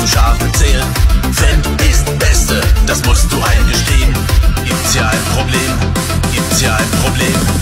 du Schafe zählen. Fan ist Beste, das musst du eingestehen. Gibt's hier ein Problem? Gibt's hier ein Problem?